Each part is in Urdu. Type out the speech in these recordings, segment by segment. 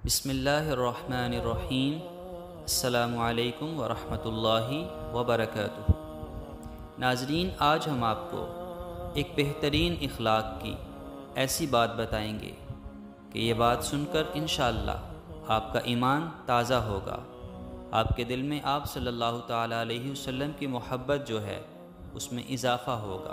بسم اللہ الرحمن الرحیم۔ السلام علیکم ورحمۃ اللہ وبرکاتہ۔ ناظرین، آج ہم آپ کو ایک بہترین اخلاق کی ایسی بات بتائیں گے کہ یہ بات سن کر انشاءاللہ آپ کا ایمان تازہ ہوگا، آپ کے دل میں آپ صلی اللہ تعالیٰ علیہ وسلم کی محبت جو ہے اس میں اضافہ ہوگا۔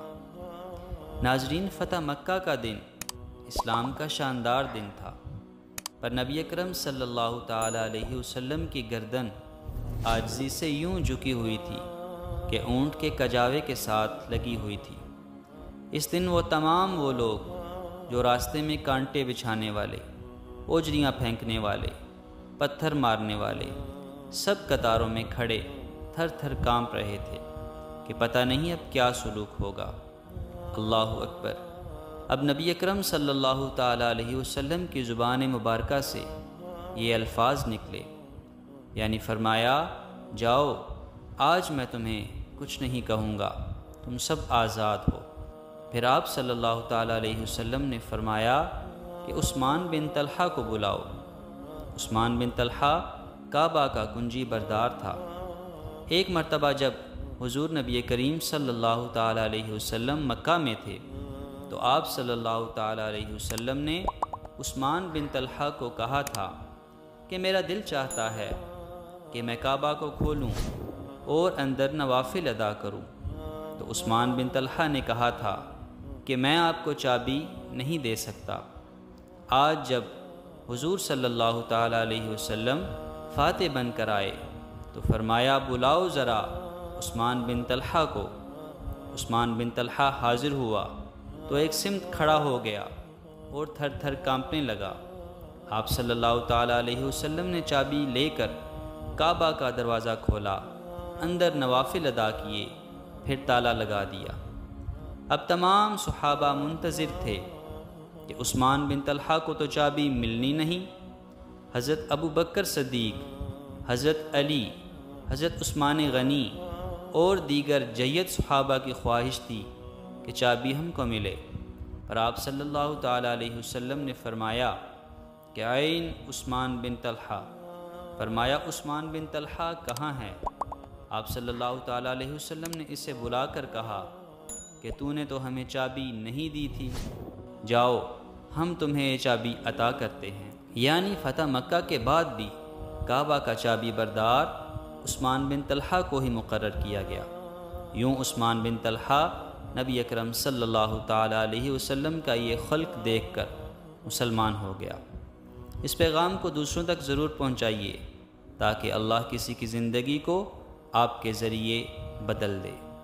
ناظرین، فتح مکہ کا دن اسلام کا شاندار دن تھا، پر نبی اکرم صلی اللہ تعالیٰ علیہ وسلم کی گردن عاجزی سے یوں جھکی ہوئی تھی کہ اونٹ کے کجاوے کے ساتھ لگی ہوئی تھی۔ اس دن وہ تمام وہ لوگ جو راستے میں کانٹے بچھانے والے، اوجریاں پھینکنے والے، پتھر مارنے والے، سب قطاروں میں کھڑے تھر تھر کانپ رہے تھے کہ پتہ نہیں اب کیا سلوک ہوگا۔ اللہ اکبر! اب نبی اکرم صلی اللہ تعالیٰ علیہ وسلم کی زبان مبارکہ سے یہ الفاظ نکلے، یعنی فرمایا، جاؤ، آج میں تمہیں کچھ نہیں کہوں گا، تم سب آزاد ہو۔ پھر آپ صلی اللہ تعالیٰ علیہ وسلم نے فرمایا کہ عثمان بن طلحہ کو بلاؤ۔ عثمان بن طلحہ کعبہ کا کنجی بردار تھا۔ ایک مرتبہ جب حضور نبی کریم صلی اللہ تعالیٰ علیہ وسلم مکہ میں تھے تو آپ صلی اللہ تعالیٰ علیہ وسلم نے عثمان بن طلحہ کو کہا تھا کہ میرا دل چاہتا ہے کہ میں کعبہ کو کھولوں اور اندر نوافل ادا کروں۔ تو عثمان بن طلحہ نے کہا تھا کہ میں آپ کو چابی نہیں دے سکتا۔ آج جب حضور صلی اللہ تعالیٰ علیہ وسلم فاتح بن کر آئے تو فرمایا، بلاؤ ذرا عثمان بن طلحہ کو۔ عثمان بن طلحہ حاضر ہوا تو ایک سمت کھڑا ہو گیا اور تھر تھر کانپنے لگا۔ آپ صلی اللہ تعالیٰ علیہ وسلم نے چابی لے کر کعبہ کا دروازہ کھولا، اندر نوافل ادا کیے، پھر تالا لگا دیا۔ اب تمام صحابہ منتظر تھے کہ عثمان بن طلحہ کو تو چابی ملنی نہیں۔ حضرت ابو بکر صدیق، حضرت علی، حضرت عثمان غنی اور دیگر جید صحابہ کی خواہش تھی کہ چابی ہم کو ملے، پر آپ صلی اللہ تعالیٰ علیہ وسلم نے فرمایا کہ عین عثمان بن طلحہ۔ فرمایا، عثمان بن طلحہ کہاں ہے؟ آپ صلی اللہ تعالیٰ علیہ وسلم نے اسے بلا کر کہا کہ تو نے تو ہمیں چابی نہیں دی تھی، جاؤ ہم تمہیں یہ چابی عطا کرتے ہیں۔ یعنی فتح مکہ کے بعد بھی کعبہ کا چابی بردار عثمان بن طلحہ کو ہی مقرر کیا گیا۔ یوں عثمان بن طلحہ نبی اکرم صلی اللہ تعالیٰ علیہ وسلم کا یہ خلق دیکھ کر مسلمان ہو گیا۔ اس پیغام کو دوسروں تک ضرور پہنچائیے تاکہ اللہ کسی کی زندگی کو آپ کے ذریعے بدل دے۔